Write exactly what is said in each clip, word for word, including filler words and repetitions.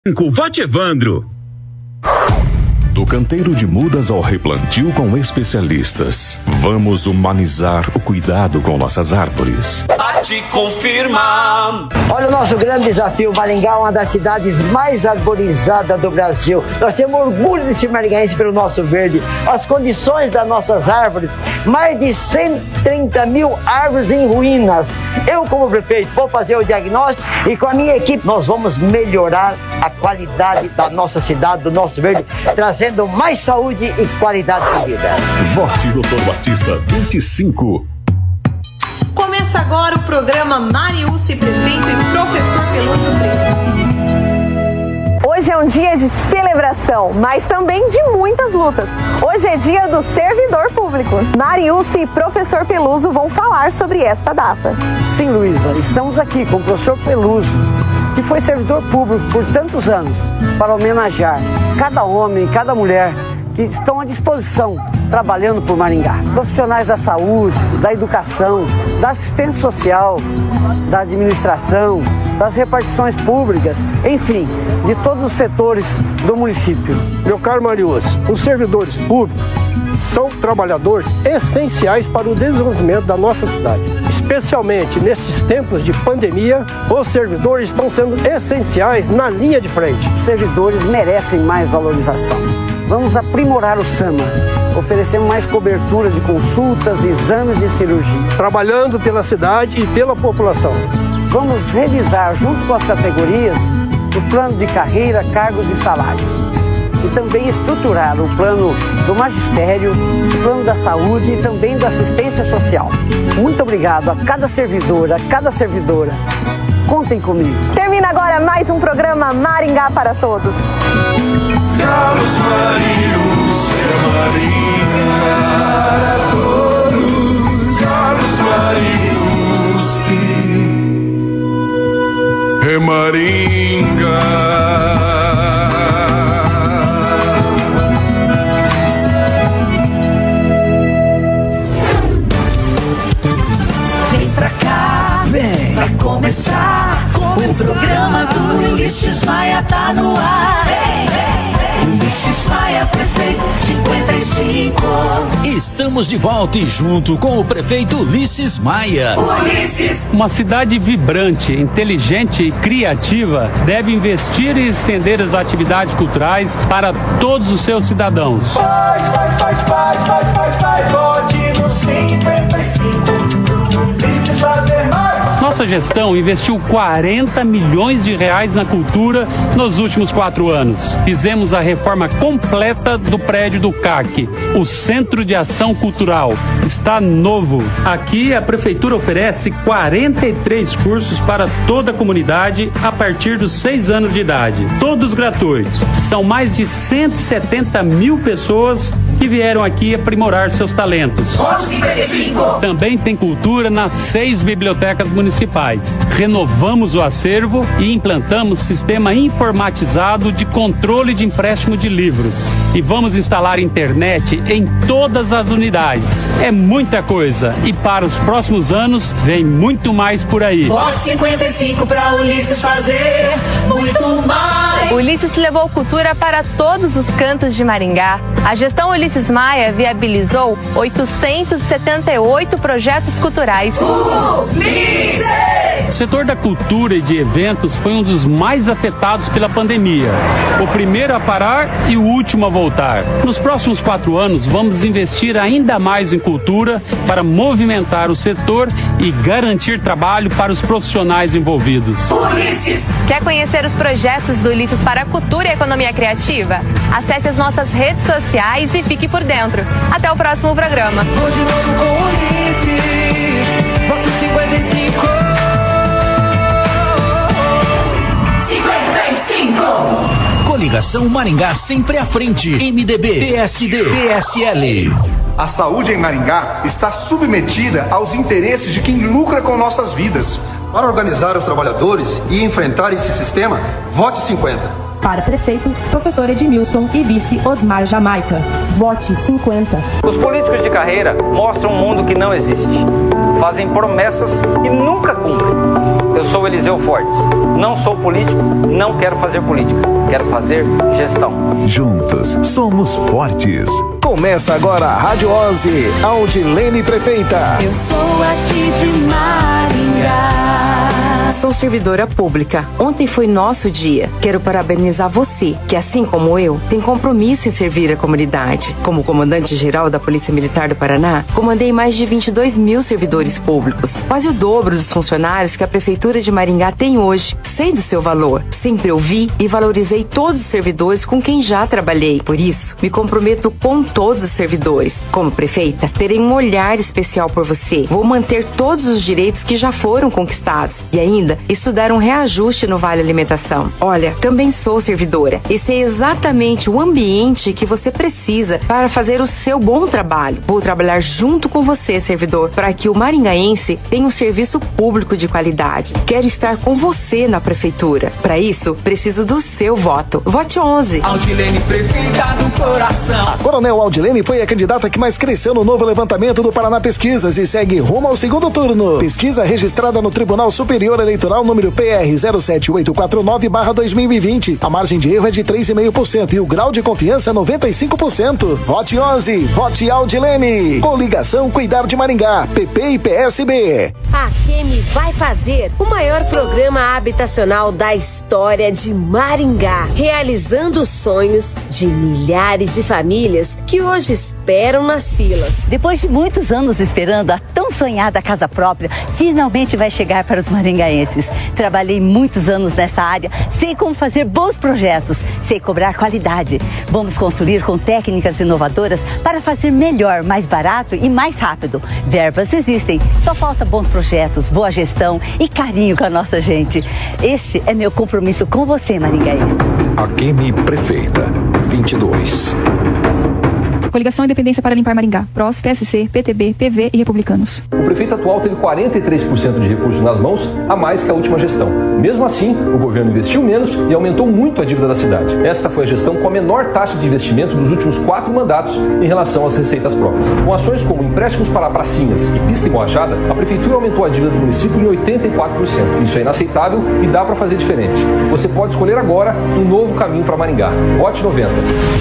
Vote Evandro. Do canteiro de mudas ao replantio com especialistas, vamos humanizar o cuidado com nossas árvores. A te confirmar. Olha o nosso grande desafio. Maringá é uma das cidades mais arborizadas do Brasil. Nós temos orgulho de ser maringaense pelo nosso verde. As condições das nossas árvores, mais de cento e trinta mil árvores em ruínas. Eu, como prefeito, vou fazer o diagnóstico e com a minha equipe nós vamos melhorar a qualidade da nossa cidade, do nosso verde, trazendo mais saúde e qualidade de vida. Vote doutor Batista vinte e cinco. Começa agora o programa Mariúce Prefeito e Professor Peluso Preto. Hoje é um dia de celebração, mas também de muitas lutas. Hoje é dia do servidor público. Mariúce e Professor Peluso vão falar sobre esta data. Sim, Luísa, estamos aqui com o professor Peluso, que foi servidor público por tantos anos, para homenagear cada homem, cada mulher que estão à disposição, trabalhando por Maringá. Profissionais da saúde, da educação, da assistência social, da administração, das repartições públicas, enfim, de todos os setores do município. Meu caro Mariúce, os servidores públicos são trabalhadores essenciais para o desenvolvimento da nossa cidade. Especialmente nestes tempos de pandemia, os servidores estão sendo essenciais na linha de frente. Os servidores merecem mais valorização. Vamos aprimorar o SAMA, oferecendo mais cobertura de consultas, exames e cirurgias. Trabalhando pela cidade e pela população. Vamos revisar, junto com as categorias, o plano de carreira, cargos e salários. E também estruturar o plano do magistério, o plano da saúde e também da assistência social. Muito obrigado a cada servidor, a cada servidora. Contem comigo. Termina agora mais um programa Maringá para Todos. Carlos Mariúce é Maringá para todos. Carlos Mariúce é Maringá. Vai começar o programa do Ulisses Maia, tá no ar. Vem, vem, vem. Ulisses Maia, prefeito cinquenta e cinco. Estamos de volta e junto com o prefeito Ulisses Maia. Ulisses. Uma cidade vibrante, inteligente e criativa deve investir e estender as atividades culturais para todos os seus cidadãos. Faz, faz, faz, faz, faz, faz, faz, vote no cinquenta e cinco. E se fazer mais? Nossa gestão investiu quarenta milhões de reais na cultura nos últimos quatro anos. Fizemos a reforma completa do prédio do C A C, o Centro de Ação Cultural. Está novo. Aqui a Prefeitura oferece quarenta e três cursos para toda a comunidade a partir dos seis anos de idade. Todos gratuitos. São mais de cento e setenta mil pessoas que vieram aqui aprimorar seus talentos. Também tem cultura nas seis bibliotecas municipais. Renovamos o acervo e implantamos sistema informatizado de controle de empréstimo de livros. E vamos instalar internet em todas as unidades. É muita coisa e para os próximos anos vem muito mais por aí. Vote cinquenta e cinco para Ulisses fazer muito mais. Ulisses levou cultura para todos os cantos de Maringá. A gestão Ulisses Maia viabilizou oitocentos e setenta e oito projetos culturais. Ulisses! O setor da cultura e de eventos foi um dos mais afetados pela pandemia. O primeiro a parar e o último a voltar. Nos próximos quatro anos, vamos investir ainda mais em cultura para movimentar o setor e garantir trabalho para os profissionais envolvidos. Ulisses! Quer conhecer os projetos do Ulisses para a cultura e economia criativa? Acesse as nossas redes sociais e fique por dentro. Até o próximo programa. Vou de novo com Ulisses. Voto cinquenta e cinco. cinquenta e cinco. Coligação Maringá sempre à frente. M D B, P S D, P S L. A saúde em Maringá está submetida aos interesses de quem lucra com nossas vidas. Para organizar os trabalhadores e enfrentar esse sistema, vote cinquenta. Para prefeito, professor Edmilson e vice Osmar Jamaica. Vote cinquenta. Os políticos de carreira mostram um mundo que não existe. Fazem promessas e nunca cumprem. Eu Eu sou Eliseu Fortes. Não sou político, não quero fazer política. Quero fazer gestão. Juntos somos fortes. Começa agora a Rádio onze, Audilene Prefeita. Eu sou aqui de Maringá. Sou servidora pública. Ontem foi nosso dia. Quero parabenizar você, que assim como eu, tem compromisso em servir a comunidade. Como comandante-geral da Polícia Militar do Paraná, comandei mais de vinte e dois mil servidores públicos, quase o dobro dos funcionários que a Prefeitura de Maringá tem hoje. Sei do seu valor. Sempre ouvi e valorizei todos os servidores com quem já trabalhei. Por isso, me comprometo com todos os servidores. Como prefeita, terei um olhar especial por você. Vou manter todos os direitos que já foram conquistados e ainda estudar um reajuste no Vale Alimentação. Olha, também sou servidora e sei exatamente o ambiente que você precisa para fazer o seu bom trabalho. Vou trabalhar junto com você, servidor, para que o maringaense tenha um serviço público de qualidade. Quero estar com você na prefeitura. Para isso, preciso do seu voto. Vote onze. Audilene, prefeita do coração. A Coronel Audilene foi a candidata que mais cresceu no novo levantamento do Paraná Pesquisas e segue rumo ao segundo turno. Pesquisa registrada no Tribunal Superior Eleitoral número P R zero sete oito quatro nove barra dois mil e vinte. A margem de erro é de três vírgula cinco por cento e o grau de confiança noventa e cinco por cento. Vote onze, vote Audilene. Coligação Cuidar de Maringá, P P e P S B. A Quemi vai fazer o maior programa habitacional da história de Maringá, realizando os sonhos de milhares de famílias que hoje esperam nas filas. Depois de muitos anos esperando a tão sonhada casa própria, finalmente vai chegar para os maringaenses. Trabalhei muitos anos nessa área, sei como fazer bons projetos, sei cobrar qualidade. Vamos construir com técnicas inovadoras para fazer melhor, mais barato e mais rápido. Verbas existem, só falta bons projetos, boa gestão e carinho com a nossa gente. Este é meu compromisso com você, maringaense. A Quemi Prefeita vinte e dois. Coligação Independência para Limpar Maringá, P R O S, P S C, P T B, P V e Republicanos. O prefeito atual teve quarenta e três por cento de recursos nas mãos, a mais que a última gestão. Mesmo assim, o governo investiu menos e aumentou muito a dívida da cidade. Esta foi a gestão com a menor taxa de investimento dos últimos quatro mandatos em relação às receitas próprias. Com ações como empréstimos para pracinhas e pista emborrachada, a prefeitura aumentou a dívida do município em oitenta e quatro por cento. Isso é inaceitável e dá para fazer diferente. Você pode escolher agora um novo caminho para Maringá. Vote noventa.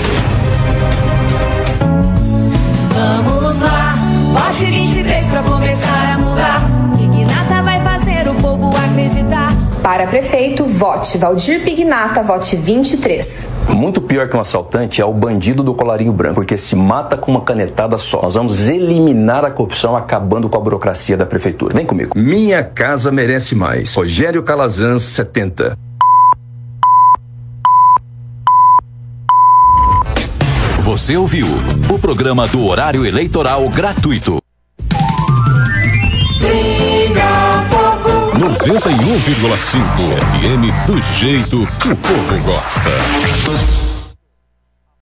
Vamos lá, vote vinte e três pra começar a mudar. Pignata vai fazer o povo acreditar. Para prefeito, vote Valdir Pignata, vote vinte e três. Muito pior que um assaltante é o bandido do colarinho branco, porque se mata com uma canetada só. Nós vamos eliminar a corrupção acabando com a burocracia da prefeitura. Vem comigo. Minha casa merece mais. Rogério Calazans, setenta. Você ouviu o programa do horário eleitoral gratuito. noventa e um vírgula cinco F M, do jeito que o povo gosta.